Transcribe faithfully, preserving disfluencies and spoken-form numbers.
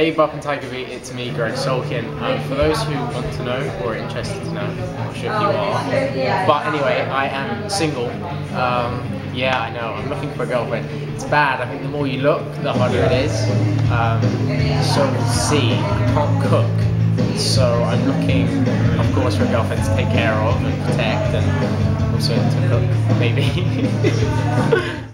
Hey B O P and Tiger Beat, it's me, Gregg Sulkin. Um, for those who want to know or are interested to know, I'm not sure if you are, but anyway, I am single. Um, yeah, I know, I'm looking for a girlfriend. It's bad, I think the more you look, the harder it is. Um, so C, I can't cook, so I'm looking, of course, for a girlfriend to take care of and protect, and also to cook, maybe.